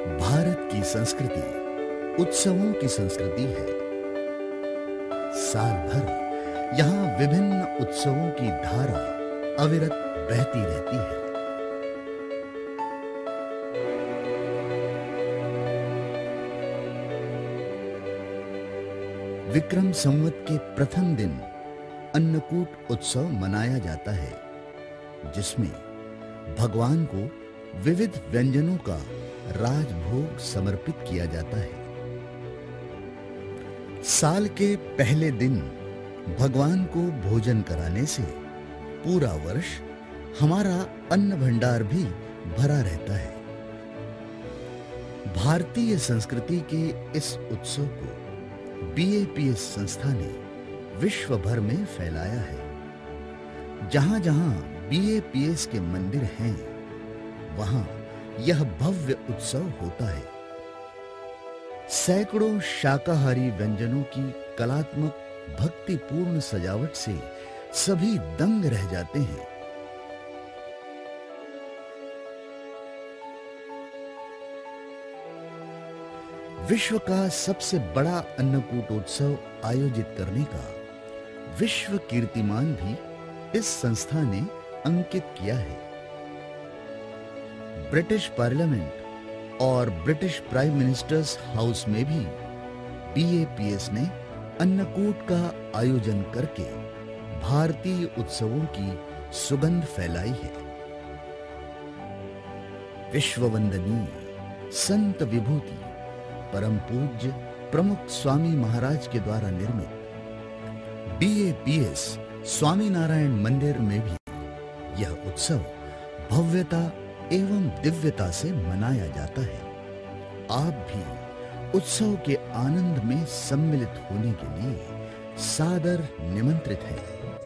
भारत की संस्कृति उत्सवों की संस्कृति है। साल भर यहाँ विभिन्न उत्सवों की धारा अविरत बहती रहती है। विक्रम संवत के प्रथम दिन अन्नकूट उत्सव मनाया जाता है, जिसमें भगवान को विविध व्यंजनों का राजभोग समर्पित किया जाता है। साल के पहले दिन भगवान को भोजन कराने से पूरा वर्ष हमारा अन्न भंडार भी भरा रहता है। भारतीय संस्कृति के इस उत्सव को बीएपीएस संस्था ने विश्व भर में फैलाया है। जहां-जहां बीएपीएस के मंदिर हैं, वहां यह भव्य उत्सव होता है। सैकड़ों शाकाहारी व्यंजनों की कलात्मक भक्तिपूर्ण सजावट से सभी दंग रह जाते हैं। विश्व का सबसे बड़ा अन्नकूटोत्सव आयोजित करने का विश्व कीर्तिमान भी इस संस्था ने अंकित किया है। ब्रिटिश पार्लियामेंट और ब्रिटिश प्राइम मिनिस्टर्स हाउस में भी बीएपीएस ने अन्नकूट का आयोजन करके भारतीय उत्सवों की सुगंध फैलाई है। विश्ववंदनीय संत विभूति परम पूज्य प्रमुख स्वामी महाराज के द्वारा निर्मित बीएपीएस स्वामीनारायण मंदिर में भी यह उत्सव भव्यता एवं दिव्यता से मनाया जाता है। आप भी उत्सव के आनंद में सम्मिलित होने के लिए सादर निमंत्रित हैं।